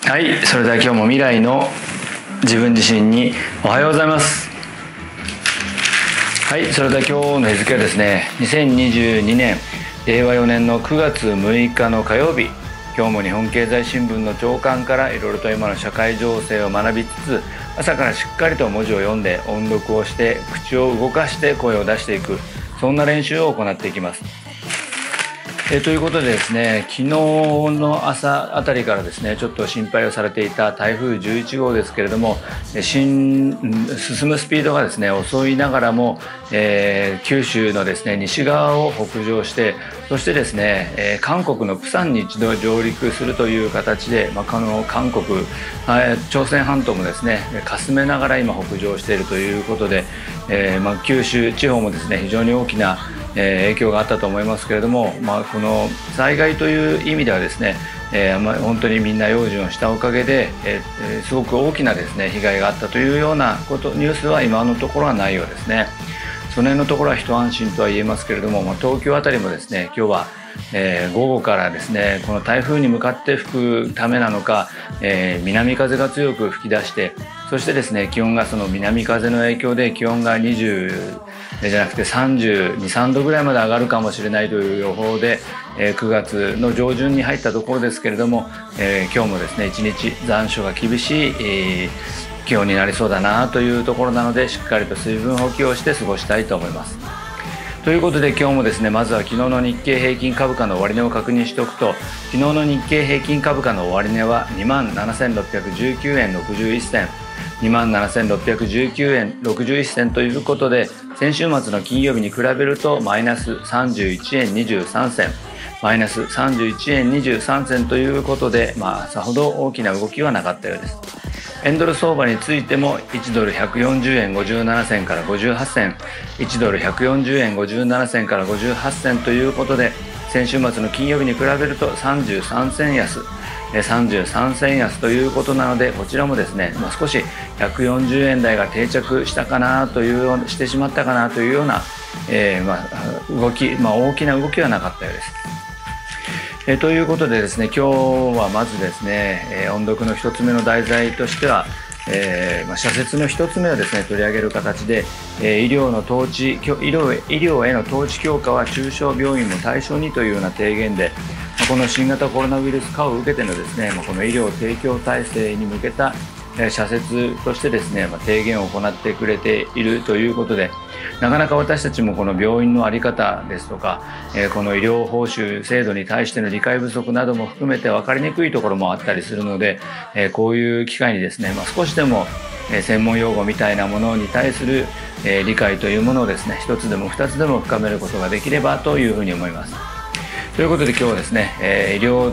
はい、それでは今日も未来の自分自身におはようございます。はい、それでは今日の日付はですね、2022年令和4年の9月6日の火曜日。今日も日本経済新聞の朝刊からいろいろと今の社会情勢を学びつつ、朝からしっかりと文字を読んで音読をして口を動かして声を出していく、そんな練習を行っていきます。ということでですね、昨日の朝あたりからですね、ちょっと心配をされていた台風11号ですけれども、進むスピードがですね遅いながらも、九州のですね西側を北上して、そしてですね、韓国の釜山に一度上陸するという形で、韓国、朝鮮半島もですねかすめながら今北上しているということで、九州地方もですね非常に大きな影響があったと思いますけれども、この災害という意味ではですね、本当にみんな用心をしたおかげで、すごく大きなですね被害があったというようなニュースは今のところはないようですね。その辺のところは一安心とは言えますけれども、東京あたりもですね今日は午後からですねこの台風に向かって吹くためなのか、南風が強く吹き出して、そしてですね気温がその南風の影響で気温が20じゃなくて32、3度ぐらいまで上がるかもしれないという予報で、9月の上旬に入ったところですけれども、今日もですね一日残暑が厳しい、気温になりそうだなというところなので、しっかりと水分補給をして過ごしたいと思います。ということで今日もですねまずは昨日の日経平均株価の終値を確認しておくと、昨日の日経平均株価の終値は 27,619 円61銭、27,619円61銭ということで、先週末の金曜日に比べるとマイナス31円23銭、マイナス31円23銭ということで、さほど大きな動きはなかったようです。円ドル相場についても1ドル140円57銭から58銭、1ドル140円57銭から58銭ということで、先週末の金曜日に比べると33銭安、33銭安ということなので、こちらもですね、少し140円台が定着したかなというしてしまったかなというような、動き、大きな動きはなかったようです。ということでですね、今日はまずですね、音読の一つ目の題材としては、社説の一つ目をですね取り上げる形で、医療への統治強化は中小病院も対象にというような提言で、この新型コロナウイルス化を受けてのですね、この医療提供体制に向けた社説としてですね、提言を行ってくれているということで、なかなか私たちもこの病院の在り方ですとか、この医療報酬制度に対しての理解不足なども含めて分かりにくいところもあったりするので、こういう機会にですね、少しでも専門用語みたいなものに対する理解というものをですね、一つでも二つでも深めることができればというふうに思います。ということで今日はですね、医療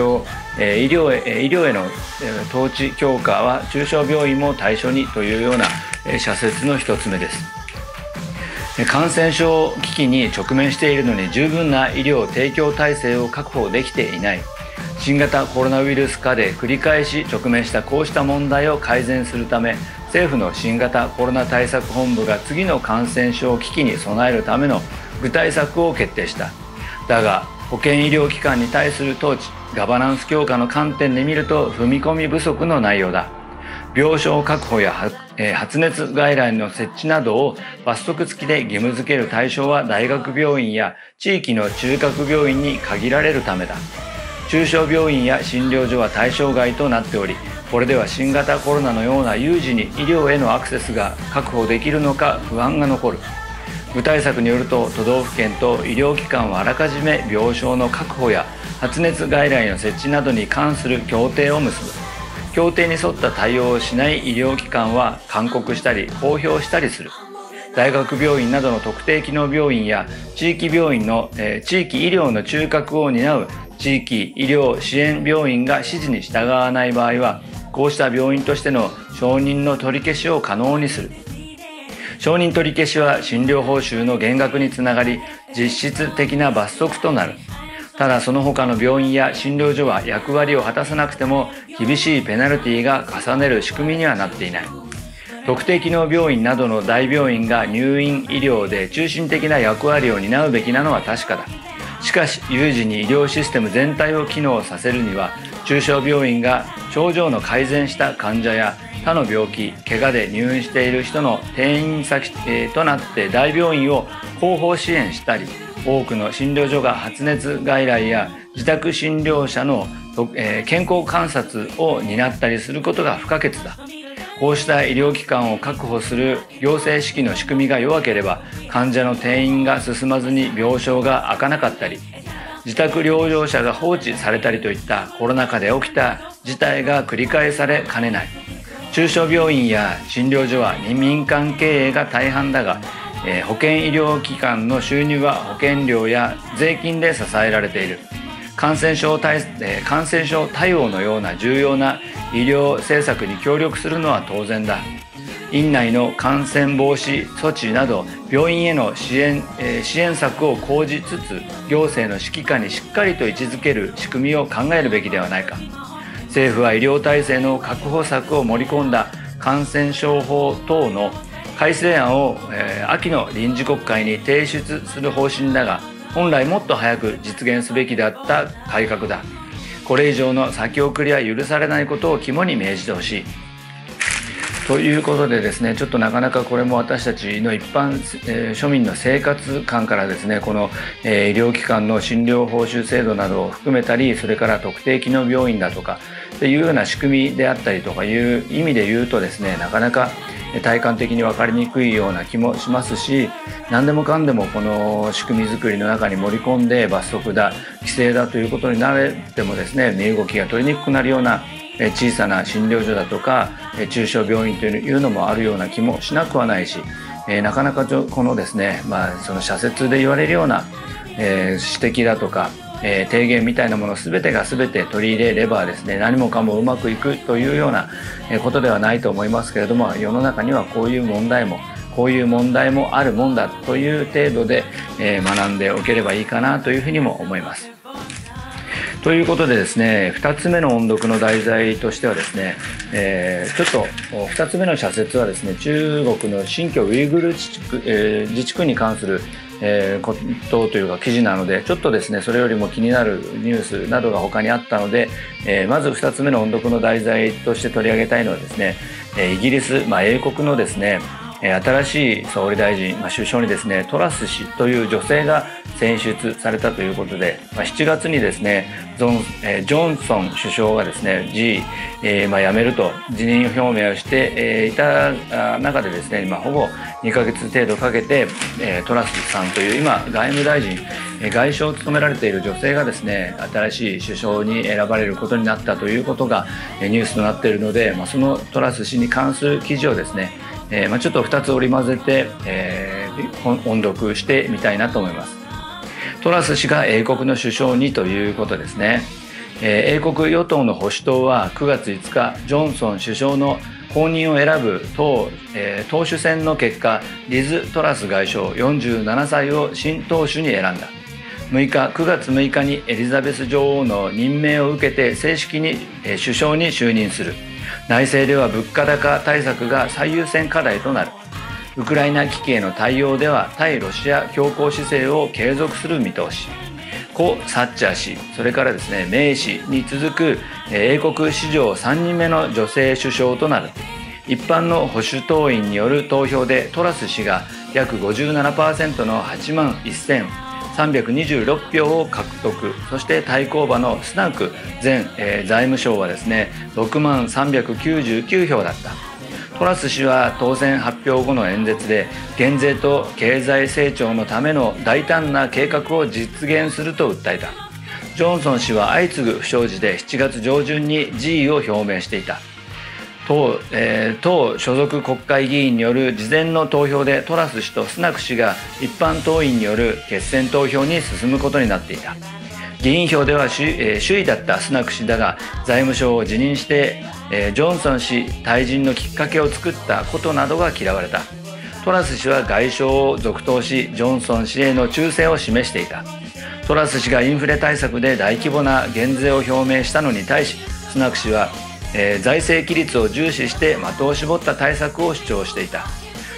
への統治強化は中小病院も対象にというような社説の一つ目です。感染症危機に直面しているのに十分な医療提供体制を確保できていない。新型コロナウイルス化で繰り返し直面したこうした問題を改善するため、政府の新型コロナ対策本部が次の感染症危機に備えるための具体策を決定した。だが保健医療機関に対する統治・ガバナンス強化の観点で見ると踏み込み不足の内容だ。病床確保や発熱外来の設置などを罰則付きで義務付ける対象は大学病院や地域の中核病院に限られるためだ。中小病院や診療所は対象外となっており、これでは新型コロナのような有事に医療へのアクセスが確保できるのか不安が残る。具体策によると、都道府県と医療機関はあらかじめ病床の確保や発熱外来の設置などに関する協定を結ぶ。協定に沿った対応をしない医療機関は勧告したり公表したりする。大学病院などの特定機能病院や地域病院の、地域医療の中核を担う地域医療支援病院が指示に従わない場合は、こうした病院としての承認の取り消しを可能にする。承認取り消しは診療報酬の減額につながり、実質的な罰則となる。ただその他の病院や診療所は役割を果たさなくても厳しいペナルティが重ねる仕組みにはなっていない。特定機能病院などの大病院が入院医療で中心的な役割を担うべきなのは確かだ。 しかし有事に医療システム全体を機能させるには、中小病院が症状の改善した患者や他の病気、怪我で入院している人の転院先となって大病院を後方支援したり、多くの診療所が発熱外来や自宅診療者の健康観察を担ったりすることが不可欠だ。こうした医療機関を確保する行政指揮の仕組みが弱ければ、患者の転院が進まずに病床が空かなかったり、自宅療養者が放置されたりといったコロナ禍で起きた事態が繰り返されかねない。中小病院や診療所は民間経営が大半だが、保険医療機関の収入は保険料や税金で支えられている。感染症対応のような重要な医療政策に協力するのは当然だ。院内の感染防止措置など病院への支援策を講じつつ、行政の指揮下にしっかりと位置づける仕組みを考えるべきではないか。政府は医療体制の確保策を盛り込んだ感染症法等の改正案を秋の臨時国会に提出する方針だが、本来もっと早く実現すべきだった改革だ。これ以上の先送りは許されないことを肝に銘じてほしい。ということでですね、ちょっとなかなかこれも私たちの一般、庶民の生活観からですね、この、医療機関の診療報酬制度などを含めたり、それから特定機能病院だとかっていうような仕組みであったりとかいう意味で言うとですね、なかなか体感的に分かりにくいような気もしますし、何でもかんでもこの仕組み作りの中に盛り込んで罰則だ、規制だということになれてもですね、身動きが取りにくくなるような小さな診療所だとか中小病院というのもあるような気もしなくはないし、なかなかこのですね、その社説で言われるような指摘だとか提言みたいなもの全てが全て取り入れればですね、何もかもうまくいくというようなことではないと思いますけれども、世の中にはこういう問題もあるもんだという程度で学んでおければいいかなというふうにも思います。ということでですね、2つ目の音読の題材としてはですね、ちょっと2つ目の社説はですね、中国の新疆ウイグル自治区に関することというか記事なので、ちょっとですねそれよりも気になるニュースなどが他にあったので、まず2つ目の音読の題材として取り上げたいのはですね、イギリス、英国のですね新しい総理大臣、首相にですねトラス氏という女性が選出されたということで、7月にですねジョンソン首相がですね辞めると辞任表明をしていた中でですね、ほぼ2ヶ月程度かけてトラスさんという今外務大臣外相を務められている女性がですね新しい首相に選ばれることになったということがニュースとなっているので、そのトラス氏に関する記事をですねちょっと2つ織り交ぜて、音読してみたいなと思います。トラス氏が英国の首相にということですね。英国与党の保守党は9月5日ジョンソン首相の後任を選ぶ党首選の結果、リズ・トラス外相47歳を新党首に選んだ。9月6日にエリザベス女王の任命を受けて正式に首相に就任する。内政では物価高対策が最優先課題となる。ウクライナ危機への対応では対ロシア強硬姿勢を継続する見通し。故サッチャー氏、それからですねメイ氏に続く英国史上3人目の女性首相となる。一般の保守党員による投票でトラス氏が約 57% の8万1326票を獲得。そして対抗馬のスナク前財務相はですね6万399票だった。トラス氏は当選発表後の演説で減税と経済成長のための大胆な計画を実現すると訴えた。ジョンソン氏は相次ぐ不祥事で7月上旬に辞意を表明していた。党所属国会議員による事前の投票でトラス氏とスナク氏が一般党員による決選投票に進むことになっていた。議員票では首位だったスナク氏だが、財務省を辞任してジョンソン氏退陣のきっかけを作ったことなどが嫌われた。トラス氏は外相を続投し、ジョンソン氏への忠誠を示していた。トラス氏がインフレ対策で大規模な減税を表明したのに対し、スナク氏は財政規律を重視して的を絞った対策を主張していた。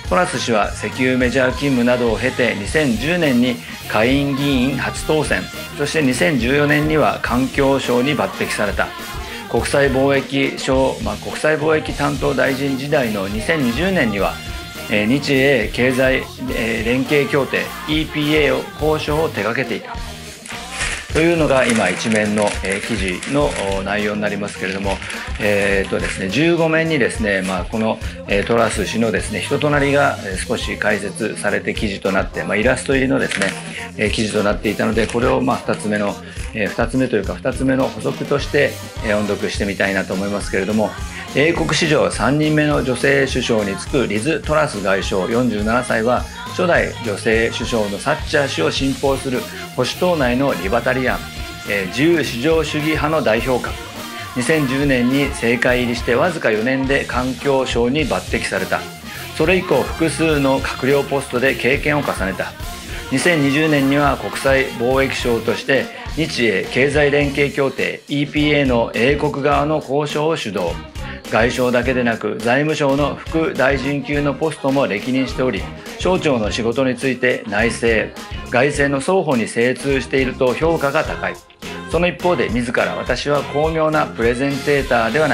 トラス氏は石油メジャー勤務などを経て2010年に下院議員初当選、そして2014年には環境省に抜擢された。国際貿易省、国際貿易担当大臣時代の2020年には日英経済連携協定 EPA 交渉を手掛けていたというのが今一面の記事の内容になりますけれども、ですね、15面にですね、このトラス氏のですね人となりが少し解説されて記事となって、イラスト入りのですね記事となっていたので、これを2つ目の補足として音読してみたいなと思いますけれども、英国史上3人目の女性首相に就くリズ・トラス外相47歳は初代女性首相のサッチャー氏を信奉する保守党内のリバタリアン、自由至上主義派の代表格。2010年に政界入りしてわずか4年で環境省に抜擢された。それ以降複数の閣僚ポストで経験を重ねた。2020年には国際貿易相として日英経済連携協定 EPA の英国側の交渉を主導。外相だけでなく財務省の副大臣級のポストも歴任しており、省庁の仕事について内政外政の双方に精通していると評価が高い。その一方で自ら私は巧妙なプレゼンターでは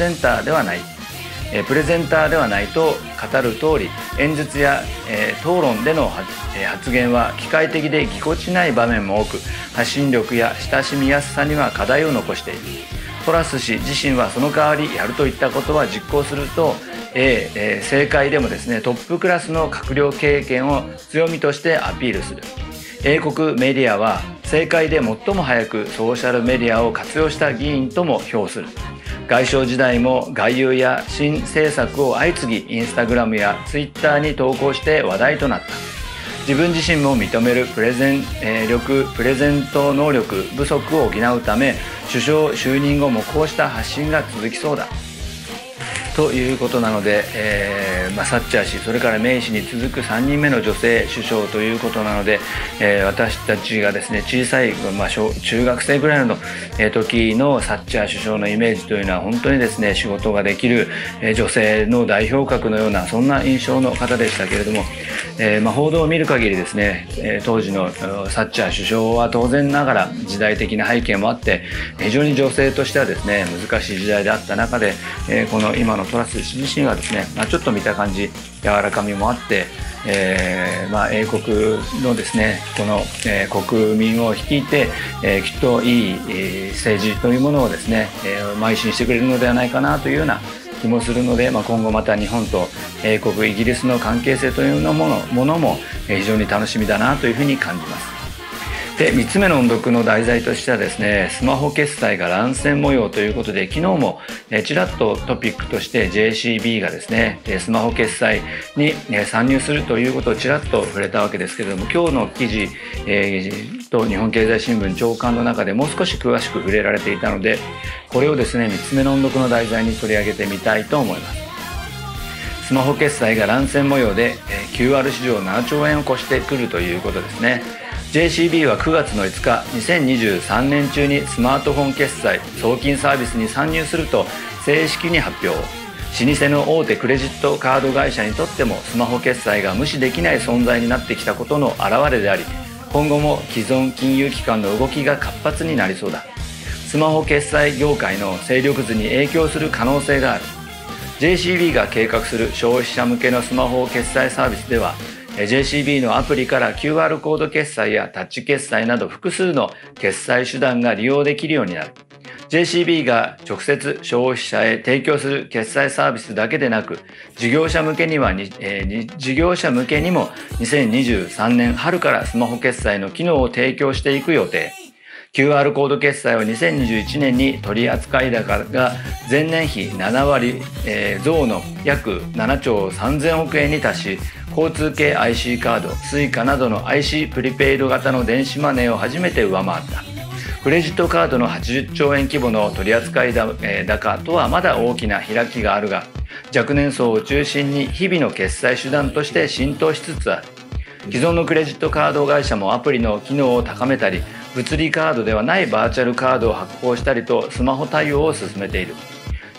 ないと語る通り、演説や討論での発言は機械的でぎこちない場面も多く、発信力や親しみやすさには課題を残している。トラス氏自身はその代わりやるといったことは実行すると、政界でもですねトップクラスの閣僚経験を強みとしてアピールする。英国メディアは政界で最も早くソーシャルメディアを活用した議員とも評する。外相時代も外遊や新政策を相次ぎインスタグラムやツイッターに投稿して話題となった。自分自身も認めるプレゼント能力不足を補うため、首相就任後もこうした発信が続きそうだということなので、サッチャー氏、それからメイ氏に続く3人目の女性首相ということなので、私たちがですね小さい、中学生ぐらいの時のサッチャー首相のイメージというのは本当にですね仕事ができる女性の代表格のようなそんな印象の方でしたけれども、報道を見る限りですね、当時のサッチャー首相は当然ながら時代的な背景もあって非常に女性としてはですね難しい時代であった中で、この今のトラス氏自身はですね、ちょっと見た感じ柔らかみもあって、英国のですねこの、国民を率いて、きっといい、政治というものをですね、邁進してくれるのではないかなというような気もするので、今後また日本と英国イギリスの関係性というものも非常に楽しみだなというふうに感じます。で、3つ目の音読の題材としてはですね、スマホ決済が乱戦模様ということで、昨日もちらっとトピックとして JCB がですねスマホ決済に参入するということをちらっと触れたわけですけれども、今日の記事、と日本経済新聞朝刊の中でもう少し詳しく触れられていたので、これをですね3つ目の音読の題材に取り上げてみたいと思います。スマホ決済が乱戦模様で QR 市場7兆円を越してくるということですね。JCB は9月の5日、2023年中にスマートフォン決済送金サービスに参入すると正式に発表。老舗の大手クレジットカード会社にとってもスマホ決済が無視できない存在になってきたことの表れであり、今後も既存金融機関の動きが活発になりそうだ。スマホ決済業界の勢力図に影響する可能性がある。 JCB が計画する消費者向けのスマホ決済サービスでは、JCB のアプリから QR コード決済やタッチ決済など複数の決済手段が利用できるようになる。 JCB が直接消費者へ提供する決済サービスだけでなく、事業者向けにも2023年春からスマホ決済の機能を提供していく予定。QR コード決済は2021年に取扱高が前年比7割、増の約7兆3000億円に達し、交通系 IC カード、Suica などの IC プリペイド型の電子マネーを初めて上回った。クレジットカードの80兆円規模の取扱高とはまだ大きな開きがあるが、若年層を中心に日々の決済手段として浸透しつつある。既存のクレジットカード会社もアプリの機能を高めたり、物理カードではないバーチャルカードを発行したりとスマホ対応を進めている。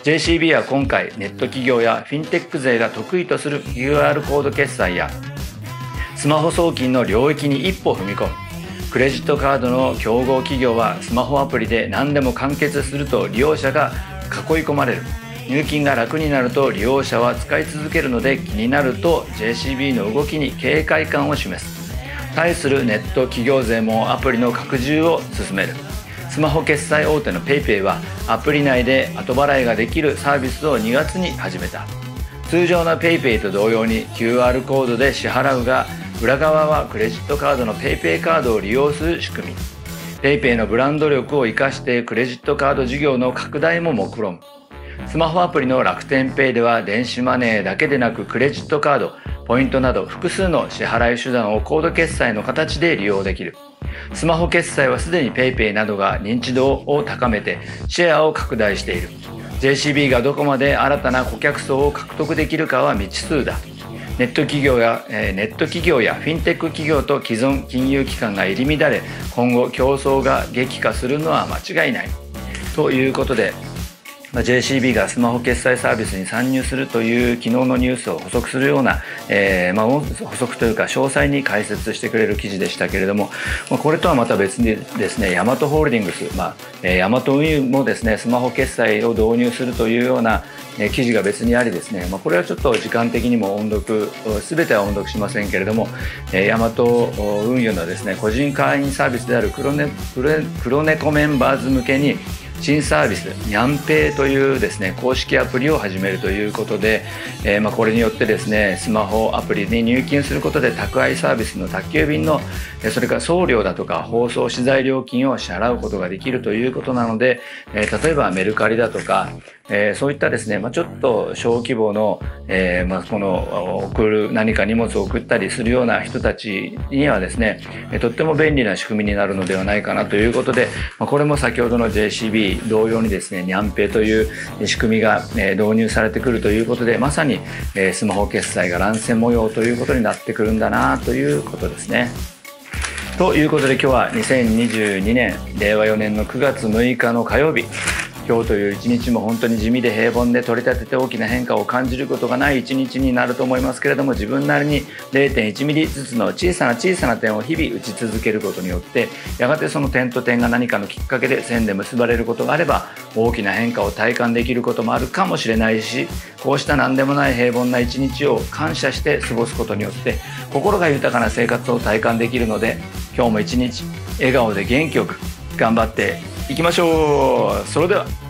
JCB は今回ネット企業やフィンテック勢が得意とする QR コード決済やスマホ送金の領域に一歩踏み込む。クレジットカードの競合企業はスマホアプリで何でも完結すると利用者が囲い込まれる。入金が楽になると利用者は使い続けるので、気になると JCB の動きに警戒感を示す。対するネット企業勢もアプリの拡充を進める。スマホ決済大手の PayPay はアプリ内で後払いができるサービスを2月に始めた。通常の PayPay と同様に QR コードで支払うが、裏側はクレジットカードの PayPay カードを利用する仕組み。PayPay のブランド力を生かしてクレジットカード事業の拡大も目論む。スマホアプリの楽天ペイでは電子マネーだけでなくクレジットカード、ポイントなど複数の支払い手段をコード決済の形で利用できる。スマホ決済はすでに PayPay などが認知度を高めてシェアを拡大している。 JCB がどこまで新たな顧客層を獲得できるかは未知数だ。ネット企業やフィンテック企業と既存金融機関が入り乱れ、今後競争が激化するのは間違いない。ということで、JCB がスマホ決済サービスに参入するという昨日のニュースを補足するような、補足というか詳細に解説してくれる記事でしたけれども、これとはまた別にですね、ヤマトホールディングス、ヤマト運輸もですね、スマホ決済を導入するというような記事が別にありですね、これはちょっと時間的にも音読、全ては音読しませんけれども、ヤマト運輸のですね、個人会員サービスである黒猫メンバーズ向けに新サービスニャンペイというですね公式アプリを始めるということで、これによってですねスマホアプリに入金することで宅配サービスの宅急便のそれから送料だとか包装資材料金を支払うことができるということなので、例えばメルカリだとか、そういったですね、ちょっと小規模の、この何か荷物を送ったりするような人たちにはですね、とっても便利な仕組みになるのではないかなということで、これも先ほどの JCB 同様にですね、ニャンペイという仕組みが導入されてくるということで、まさにスマホ決済が乱戦模様ということになってくるんだなということですね。ということで今日は2022年令和4年の9月6日の火曜日、今日という一日も本当に地味で平凡で取り立てて大きな変化を感じることがない一日になると思いますけれども、自分なりに 0.1 ミリずつの小さな点を日々打ち続けることによって、やがてその点と点が何かのきっかけで線で結ばれることがあれば大きな変化を体感できることもあるかもしれないし、こうした何でもない平凡な一日を感謝して過ごすことによって心が豊かな生活を体感できるので、今日も一日笑顔で元気よく頑張っていきましょう。それでは。